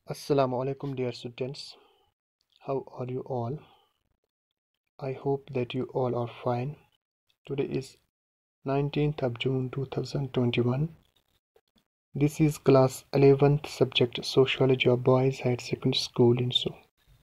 Assalamu alaikum, dear students. How are you all? I hope that you all are fine. Today is 19th of June 2021. This is class 11th subject Sociology of Boys Higher Secondary School in So.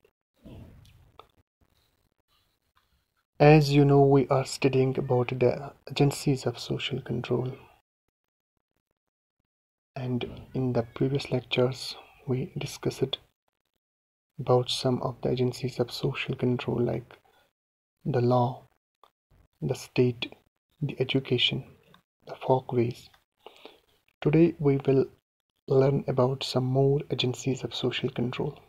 As you know, we are studying about the agencies of social control. And in the previous lectures, we discussed about some of the agencies of social control like the law, the state, the education, the folkways. Today we will learn about some more agencies of social control.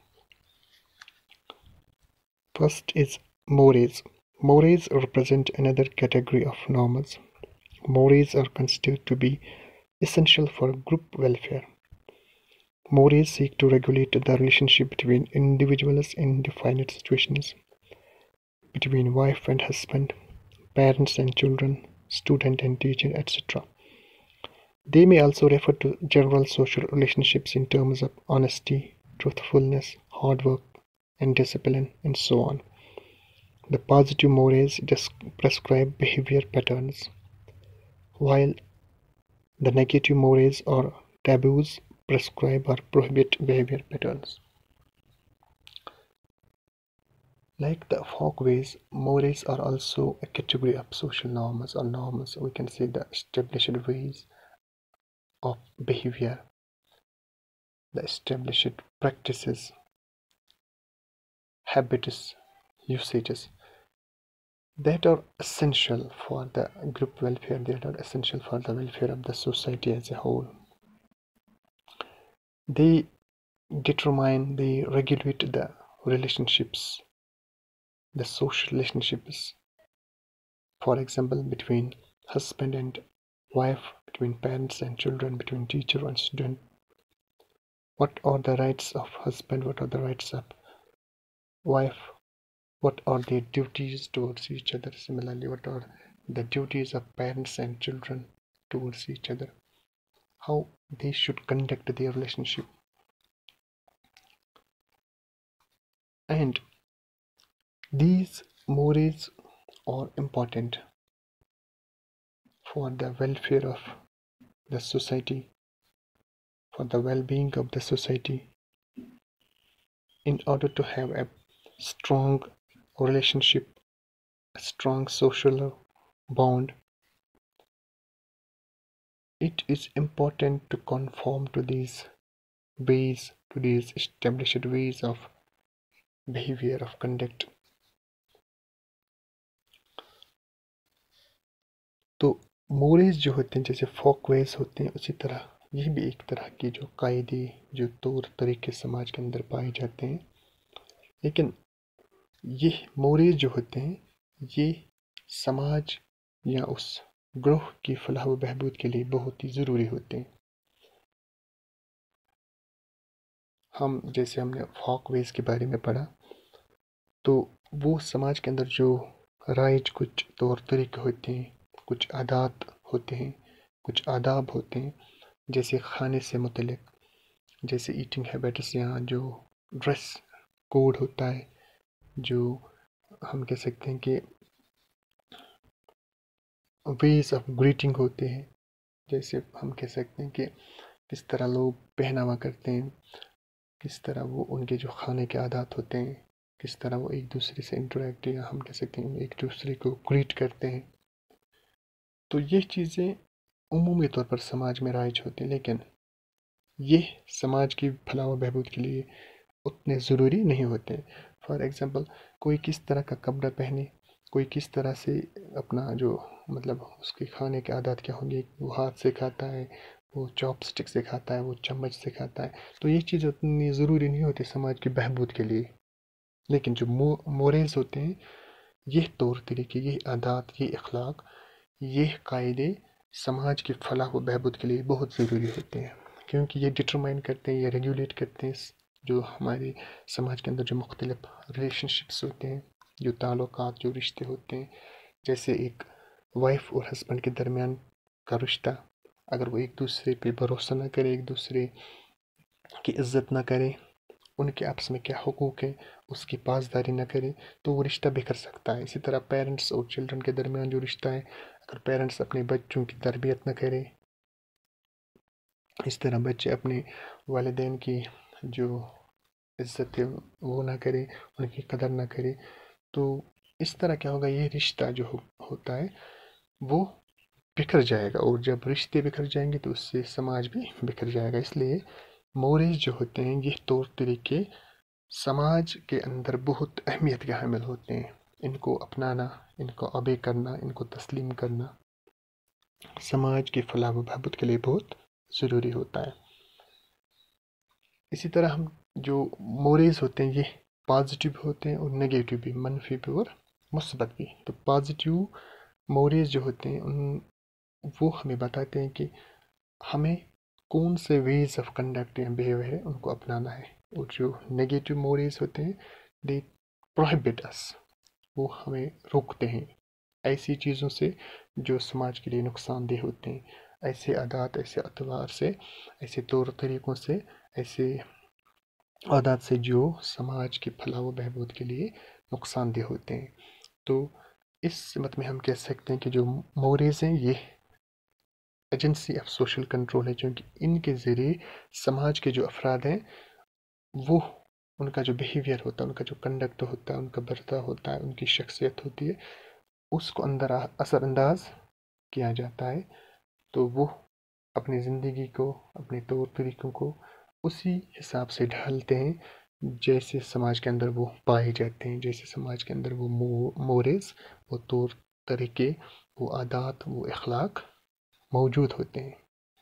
First is mores. Mores represent another category of norms. Mores are considered to be essential for group welfare. Mores seek to regulate the relationship between individuals in definite situations, between wife and husband, parents and children, student and teacher, etc. They may also refer to general social relationships in terms of honesty, truthfulness, hard work, and discipline, and so on. The positive mores prescribe behavior patterns, while the negative mores or taboos prescribe or prohibit behavior patterns. Like the folkways, mores are also a category of social norms or norms. We can say the established ways of behavior, the established practices, habits, usages that are essential for the group welfare, that are essential for the welfare of the society as a whole. They determine, they regulate the relationships, the social relationships, for example, between husband and wife, between parents and children, between teacher and student. What are the rights of husband? What are the rights of wife? What are their duties towards each other? Similarly, what are the duties of parents and children towards each other? How they should conduct their relationship. And these mores are important for the welfare of the society, for the well-being of the society, in order to have a strong relationship, a strong social bond. It is important to conform to these ways, to these established ways of behavior, of conduct. तो मोरेज जो होते हैं जैसे Folkways होते हैं, उसी तरह ये भी एक तरह के जो कायदे, जो तौर तरीके समाज के अंदर पाए जाते हैं। लेकिन ये मोरेज जो होते हैं, ये समाज या उस ग्रोह की फलाह व बहबूद के लिए बहुत ही ज़रूरी होते हैं। हम जैसे हमने फोकवेज के बारे में पढ़ा, तो वो समाज के अंदर जो राइज कुछ तौर तरीके होते हैं, कुछ आदात होते हैं, कुछ आदाब होते हैं, जैसे खाने से मुतल्लिक, जैसे ईटिंग हैबिट्स या जो ड्रेस कोड होता है, जो हम कह सकते हैं कि वेज ऑफ ग्रीटिंग होते हैं, जैसे हम कह सकते हैं कि किस तरह लोग पहनावा करते हैं, किस तरह वो उनके जो खाने के आदात होते हैं, किस तरह वो एक दूसरे से इंटरेक्ट या हम कह सकते हैं एक दूसरे को ग्रीट करते हैं। तो ये चीज़ें उमूमी तौर पर समाज में राइज होती हैं, लेकिन ये समाज की फलाह व बहबूद के लिए उतने ज़रूरी नहीं होते। फॉर एग्ज़ाम्पल, कोई किस तरह का कपड़ा पहने, कोई किस तरह से अपना जो मतलब उसके खाने के आदत क्या होंगे, वो हाथ से खाता है, वो चॉपस्टिक से खाता है, वो चम्मच से खाता है, तो ये चीज़ उतनी ज़रूरी नहीं होती समाज की बहबूद के लिए। लेकिन जो मोरेज होते हैं, ये तौर तरीके, ये आदात, ये अखलाक, ये कायदे समाज की फलाह व बहबूद के लिए बहुत ज़रूरी होते हैं, क्योंकि ये डिटरमाइन करते हैं, ये रेगुलेट करते हैं जो हमारे समाज के अंदर जो मुख्तलिफ रिलेशनशिप्स होते हैं, जो ताल्लुकात, जो रिश्ते होते हैं, जैसे एक वाइफ और हस्बैंड के दरमियान का रिश्ता, अगर वो एक दूसरे पे भरोसा ना करे, एक दूसरे की इज़्ज़त ना करे, ان کے آپس میں کیا حقوق ہیں اس کی پاسداری نہ کرے تو وہ رشتہ بکھر سکتا ہے. اسی طرح پیرنٹس اور چلڈرن کے درمیان جو رشتہ ہے، اگر پیرنٹس اپنے بچوں کی تربیت نہ کرے، اس طرح بچے اپنے والدین کی جو عزت ہے وہ نہ کرے، ان کی قدر نہ کرے، تو اس طرح کیا ہوگا، یہ رشتہ جو ہوتا ہے وہ بکھر جائے گا. اور جب رشتے بکھر جائیں گے تو اس سے سماج بھی بکھر جائے گا. اس لیے مورز جو ہوتے ہیں، یہ طور طریقے سماج کے اندر بہت اہمیت کے حامل ہوتے ہیں. ان کو اپنانا، ان کو obey کرنا، ان کو تسلیم کرنا سماج کی فلاح و بہبود کے لیے بہت ضروری ہوتا ہے. اسی طرح ہم جو مورز ہوتے ہیں یہ پازیٹیو ہوتے ہیں اور نگیٹیو بھی، منفی بھی اور مثبت بھی. تو پازیٹیو مورز جو ہوتے ہیں وہ ہمیں بتاتے ہیں کہ ہمیں کون سے ویز آف کنڈکٹ یا بیہیو ہے ان کو اپنانا ہے. اور جو نگیٹو مورز ہوتے ہیں دے پروہیبٹ اس، وہ ہمیں روکتے ہیں ایسی چیزوں سے جو سماج کے لیے نقصان دہ ہوتے ہیں، ایسے عادات، ایسے اطوار سے، ایسے طور طریقوں سے، ایسے عادات سے جو سماج کی فلاح و بہبود کے لیے نقصان دہ ہوتے ہیں. تو اس سمت میں ہم کہہ سکتے ہیں کہ جو مورز ہیں یہ ایجنسی آف سوشل کنٹرول ہے، چونکہ ان کے ذریعے سماج کے جو افراد ہیں وہ ان کا جو بیہیویئر ہوتا ہے، ان کا جو کنڈکٹ ہوتا ہے، ان کا برتاؤ ہوتا ہے، ان کی شخصیت ہوتی ہے، اس کو اندر اثر انداز کیا جاتا ہے. تو وہ اپنی زندگی کو، اپنے طور طریقوں کو اسی حساب سے ڈھالتے ہیں جیسے سماج کے اندر وہ پائے جاتے ہیں، جیسے سماج کے اندر وہ مورز، وہ طور طریقے، وہ عادات، وہ اخلاق موجود ہوتے ہیں.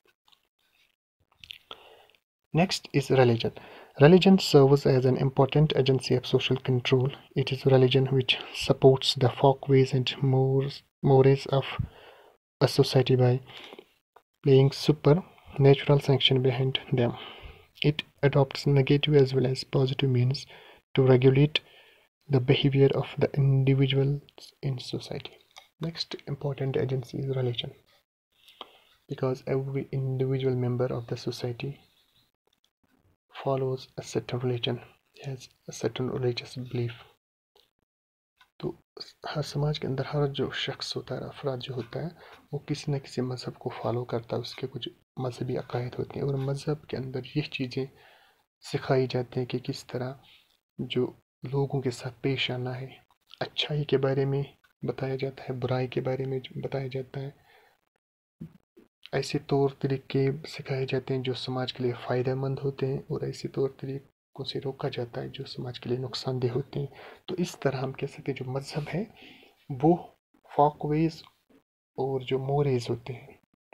Next is religion. Religion serves as an important agency of social control. It is religion which supports the folkways and mores of a society by playing supernatural sanction behind them. It adopts negative as well as positive means to regulate the behavior of the individuals in society. Next important agency is religion, because every individual member of the society follows a certain religion, has a certain religious belief. تو ہر سماج کے اندر ہر جو شخص ہوتا ہے، افراد جو ہوتا ہے، وہ کسی نہ کسی مذہب کو فالو کرتا ہے، اس کے کچھ مذہبی عقائد ہوتے ہیں، اور مذہب کے اندر یہ چیزیں سکھائی جاتی ہیں کہ کس طرح جو لوگوں کے ساتھ پیش آنا ہے. اچھائی کے بارے میں بتایا جاتا ہے، برائی کے بارے میں بتایا جاتا ہے. ایسے طور طریقے سکھائے جاتے ہیں جو سماج کے لیے فائدہ مند ہوتے ہیں، اور ایسے طور طریقوں سے روکا جاتا ہے جو سماج کے لیے نقصان دہ ہوتے ہیں. تو اس طرح ہم کہہ سکتے ہیں جو مذہب ہے وہ فاکویز اور جو موریز ہوتے ہیں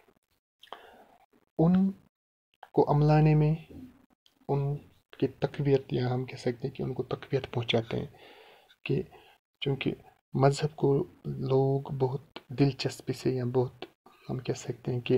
ان کو عملانے میں ان کی تقویت، یا ہم کہہ سکتے ہیں کہ ان کو تقویت پہنچاتے ہیں. کہ چونکہ مذہب کو لوگ بہت دلچسپی سے، یا بہت ہم کہہ سکتے ہیں کہ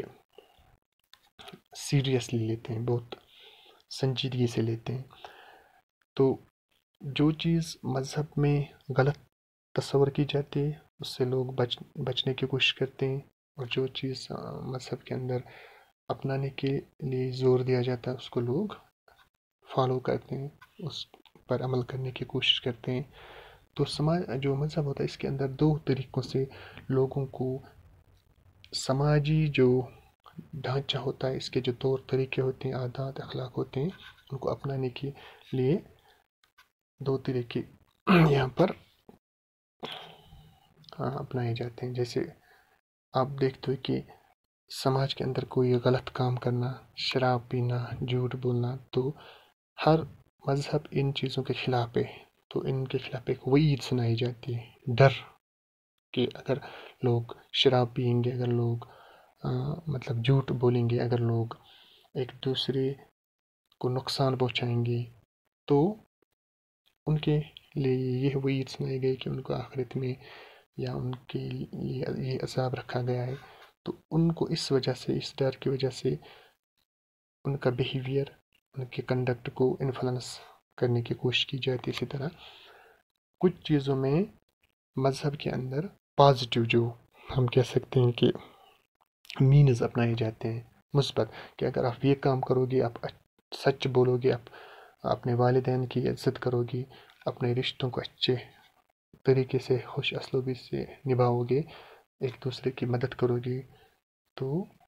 سیریسلی لیتے ہیں، بہت سنجیدگی سے لیتے ہیں. تو جو چیز مذہب میں غلط تصور کی جاتی ہے اس سے لوگ بچنے کی کوشش کرتے ہیں، اور جو چیز مذہب کے اندر اپنانے کے لیے زور دیا جاتا ہے اس کو لوگ فالو کرتے ہیں، اس پر عمل کرنے کی کوشش کرتے ہیں. تو جو مذہب ہوتا ہے اس کے اندر دو طریقوں سے لوگوں کو سماجی جو ڈھانچہ ہوتا ہے، اس کے جو طور طریقے ہوتے ہیں، عادات، اخلاق ہوتے ہیں، ان کو اپنانے کے لیے دو طریقے یہاں پر اپنائے جاتے ہیں. جیسے آپ دیکھتے ہو کہ سماج کے اندر کوئی غلط کام کرنا، شراب پینا، جھوٹ بولنا، تو ہر مذہب ان چیزوں کے خلاف ہے. تو ان کے خلاف ایک وعید سنائی جاتی ہے، ڈر، کہ اگر لوگ شراب پئیں گے، اگر لوگ مطلب جھوٹ بولیں گے، اگر لوگ ایک دوسرے کو نقصان پہنچائیں گے، تو ان کے لیے یہ وعید سنائی گئی کہ ان کو آخرت میں یا ان کے لیے یہ عذاب رکھا گیا ہے. تو ان کو اس وجہ سے، اس ڈر کی وجہ سے ان کا بیہیویئر، ان کے کنڈکٹ کو انفلوئنس کرنے کی کوشش کی جاتی ہے. اسی طرح کچھ چیزوں میں مذہب کے اندر پازیٹیو، جو ہم کہہ سکتے ہیں کہ مینز اپنائے جاتے ہیں، مثبت، کہ اگر آپ یہ کام کرو گے، آپ سچ بولو گے، آپ اپنے والدین کی عزت کرو گی، اپنے رشتوں کو اچھے طریقے سے خوش اسلوبی سے نبھاؤ گے، ایک دوسرے کی مدد کرو گی، تو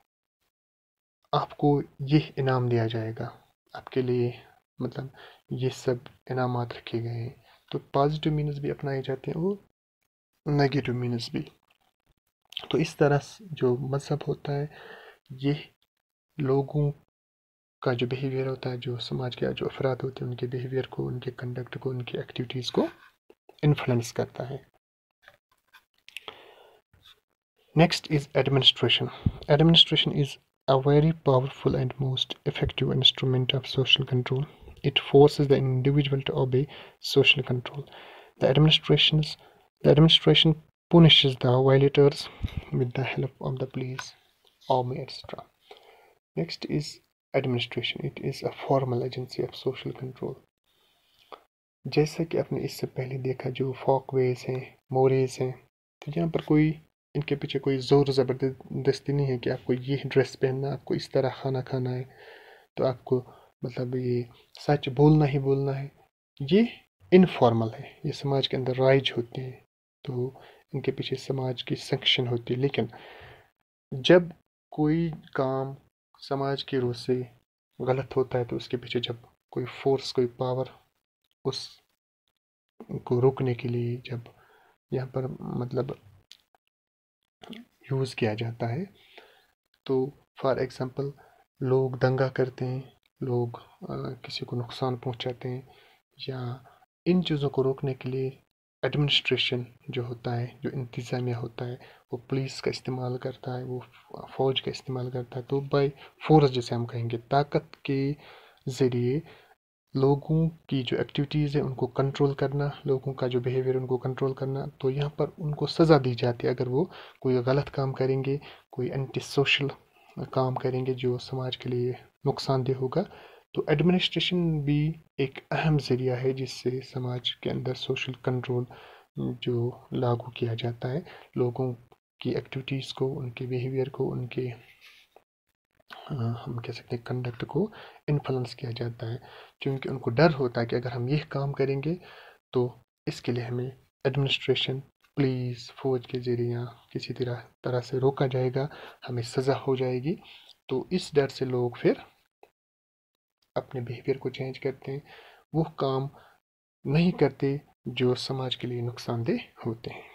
آپ کو یہ انعام دیا جائے گا، آپ کے لیے مطلب یہ سب انعامات رکھے گئے ہیں۔ تو پازیٹیو مینز بھی اپنائے جاتے ہیں اور نیگیٹو مینز بھی۔ تو اس طرح جو مذہب ہوتا ہے یہ لوگوں کا جو بیہیویئر ہوتا ہے، جو سماج کے جو افراد ہوتے ہیں ان کے بیہیویئر کو، ان کے کنڈکٹ کو، ان کی ایکٹیویٹیز کو انفلوئنس کرتا ہے۔ Next is administration. Administration is a very powerful and most effective instrument of social control. It forces the individual to obey social control. The administration punishes the violators with the help of the police, army, etc. Next is administration. It is a formal agency of social control. جیسا کہ آپ نے اس سے پہلے دیکھا جو folk ویز ہیں، Murray's ہیں، تو یہاں پر کوئی ان کے پیچھے کوئی زور زبردستی نہیں ہے کہ آپ کو یہ ڈریس پہننا، آپ کو اس طرح کھانا کھانا ہے، تو آپ کو مطلب یہ سچ بولنا ہی بولنا ہے۔ یہ انفارمل ہے، یہ سماج کے اندر رائج ہوتے ہیں، تو ان کے پیچھے سماج کی سینکشن ہوتی ہے۔ لیکن جب کوئی کام سماج کی روح سے غلط ہوتا ہے تو اس کے پیچھے جب کوئی فورس، کوئی پاور اس کو روکنے کے لیے جب یہاں پر مطلب یوز کیا جاتا ہے، تو فار ایگزامپل لوگ دنگا کرتے ہیں، لوگ کسی کو نقصان پہنچاتے ہیں، یا ان چیزوں کو روکنے کے لیے ایڈمنسٹریشن جو ہوتا ہے، جو انتظامیہ ہوتا ہے، وہ پولیس کا استعمال کرتا ہے، وہ فوج کا استعمال کرتا ہے۔ تو بائی فورس جیسے ہم کہیں گے، طاقت کے ذریعے لوگوں کی جو ایکٹیویٹیز ہیں ان کو کنٹرول کرنا، لوگوں کا جو بیہیویئر ان کو کنٹرول کرنا۔ تو یہاں پر ان کو سزا دی جاتی ہے اگر وہ کوئی غلط کام کریں گے، کوئی اینٹی سوشل کام کریں گے جو سماج کے لیے نقصان دہ ہوگا۔ تو ایڈمنسٹریشن بھی ایک اہم ذریعہ ہے جس سے سماج کے اندر سوشل کنٹرول جو لاگو کیا جاتا ہے، لوگوں کی ایکٹیویٹیز کو، ان کے بیہیویئر کو، ان کے ہم کہہ سکتے ہیں کنڈکٹ کو انفلوئنس کیا جاتا ہے، کیونکہ ان کو ڈر ہوتا ہے کہ اگر ہم یہ کام کریں گے تو اس کے لیے ہمیں ایڈمنسٹریشن، پولیس، فوج کے ذریعہ کسی طرح سے روکا جائے گا، ہمیں سزا ہو جائے گی۔ تو اس ڈر سے لوگ پھر اپنے بیہیویئر کو چینج کرتے ہیں، وہ کام نہیں کرتے جو سماج کے لیے نقصان دہ ہوتے ہیں۔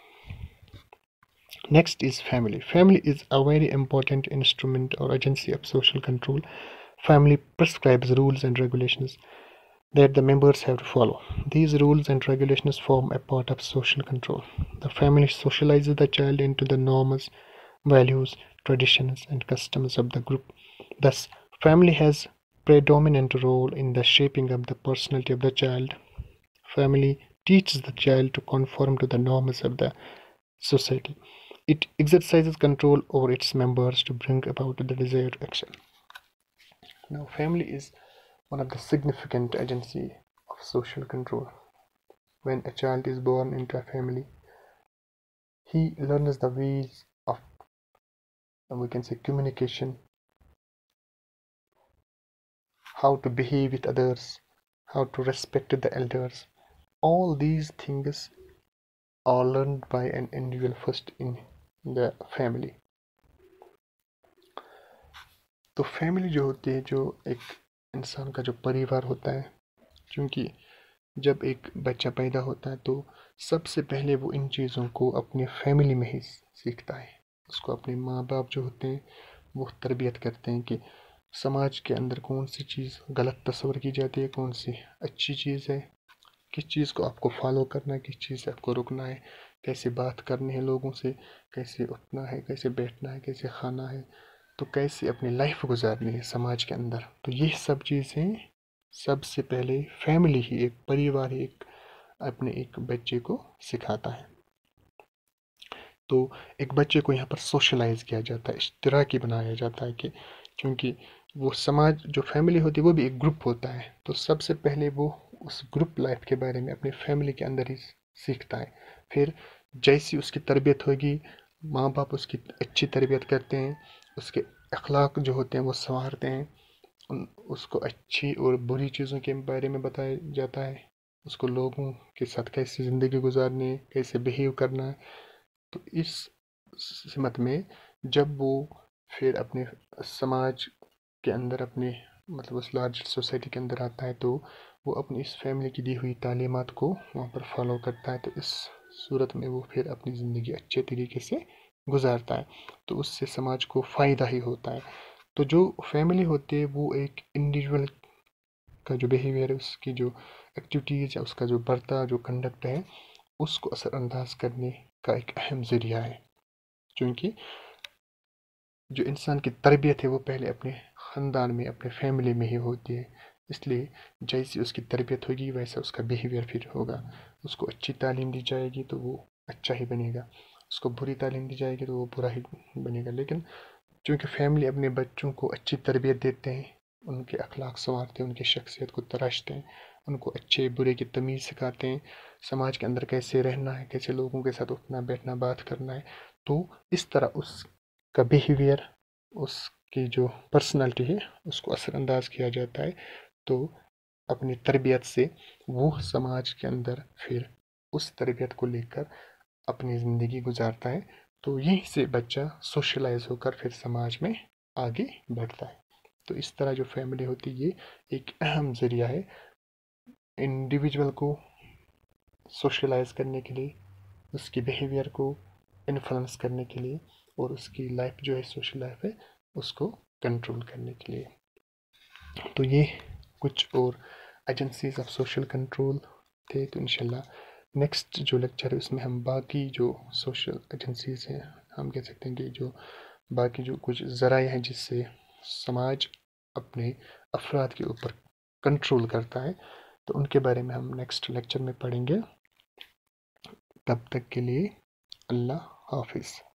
Next is family. Family is a very important instrument or agency of social control. Family prescribes rules and regulations that the members have to follow. These rules and regulations form a part of social control. The family socializes the child into the norms, values, traditions, and customs of the group. Thus, family has predominant role in the shaping of the personality of the child. Family teaches the child to conform to the norms of the society. It exercises control over its members to bring about the desired action. Now, family is one of the significant agency of social control. When a child is born into a family, he learns the ways of, we can say, communication, how to behave with others, how to respect the elders. All these things are learned by an individual first in the family. تو family جو ہوتی ہے، جو ایک انسان کا جو پریوار ہوتا ہے، کیونکہ جب ایک بچہ پیدا ہوتا ہے تو سب سے پہلے وہ ان چیزوں کو اپنے فیملی میں ہی سیکھتا ہے، اس کو اپنے ماں باپ جو ہوتے ہیں وہ تربیت کرتے ہیں کہ سماج کے اندر کون سی چیز غلط تصور کی جاتی ہے، کون سی اچھی چیز ہے، کس چیز کو آپ کو فالو کرنا ہے، کس چیز سے آپ کو رکنا ہے، کیسے بات کرنی ہے لوگوں سے، کیسے اٹھنا ہے، کیسے بیٹھنا ہے، کیسے کھانا ہے، تو کیسے اپنی لائف گزارنی ہے سماج کے اندر۔ تو یہ سب چیزیں سب سے پہلے فیملی ہی، ایک پریوار ہی اپنے ایک بچے کو سکھاتا ہے۔ تو ایک بچے کو یہاں پر سوشلائز کیا جاتا ہے، اشتراکی بنایا جاتا ہے، کہ کیونکہ وہ سماج جو فیملی ہوتی ہے وہ بھی ایک گروپ ہوتا ہے، تو سب سے پہلے وہ اس گروپ لائف کے بارے میں اپنی فیملی کے اندر ہی سیکھتا ہے۔ پھر جیسی اس کی تربیت ہوگی، ماں باپ اس کی اچھی تربیت کرتے ہیں، اس کے اخلاق جو ہوتے ہیں وہ سنوارتے ہیں، اس کو اچھی اور بری چیزوں کے بارے میں بتایا جاتا ہے، اس کو لوگوں کے ساتھ کیسے زندگی گزارنی ہے، کیسے بہیو کرنا ہے۔ تو اس سمت میں جب وہ پھر اپنے سماج کے اندر اپنے مطلب اس لارج سوسائٹی کے اندر آتا ہے، تو وہ اپنی اس فیملی کی دی ہوئی تعلیمات کو وہاں پر فالو کرتا ہے، تو اس صورت میں وہ پھر اپنی زندگی اچھے طریقے سے گزارتا ہے، تو اس سے سماج کو فائدہ ہی ہوتا ہے۔ تو جو فیملی ہوتی ہے وہ ایک انڈیویجول کا جو بیہیویئر ہے، اس کی جو ایکٹیویٹیز یا اس کا جو برتا جو کنڈکٹ ہے، اس کو اثر انداز کرنے کا ایک اہم ذریعہ ہے، کیونکہ جو انسان کی تربیت ہے وہ پہلے اپنے خاندان میں اپنے فیملی میں ہی ہوتی ہے، اس لیے جیسی اس کی تربیت ہوگی ویسا اس کا بیہیویئر پھر ہوگا۔ اس کو اچھی تعلیم دی جائے گی تو وہ اچھا ہی بنے گا، اس کو بری تعلیم دی جائے گی تو وہ برا ہی بنے گا۔ لیکن چونکہ فیملی اپنے بچوں کو اچھی تربیت دیتے ہیں، ان کے اخلاق سنوارتے ہیں، ان کی شخصیت کو تراشتے ہیں، ان کو اچھے برے کی تمیز سکھاتے ہیں، سماج کے اندر کیسے رہنا ہے، کیسے لوگوں کے ساتھ اٹھنا بیٹھنا بات کرنا ہے، تو اس طرح اس کا بیہیویئر، اس کی جو پرسنالٹی ہے اس کو اثر انداز کیا جاتا ہے، تو اپنی تربیت سے وہ سماج کے اندر پھر اس تربیت کو لے کر اپنی زندگی گزارتا ہے، تو یہیں سے بچہ سوشلائز ہو کر پھر سماج میں آگے بڑھتا ہے۔ تو اس طرح جو فیملی ہوتی ہے یہ ایک اہم ذریعہ ہے انڈیویجول کو سوشلائز کرنے کے لیے، اس کی بیہیویئر کو انفلوئنس کرنے کے لیے، اور اس کی لائف جو ہے سوشل لائف ہے اس کو کنٹرول کرنے کے لیے۔ تو یہ کچھ اور ایجنسیز آف سوشل کنٹرول تھے، تو انشاءاللہ نیکسٹ جو لیکچر ہے اس میں ہم باقی جو سوشل ایجنسیز ہیں، ہم کہہ سکتے ہیں کہ جو باقی جو کچھ ذرائع ہیں جس سے سماج اپنے افراد کے اوپر کنٹرول کرتا ہے، تو ان کے بارے میں ہم نیکسٹ لیکچر میں پڑھیں گے۔ تب تک کے لیے اللہ حافظ۔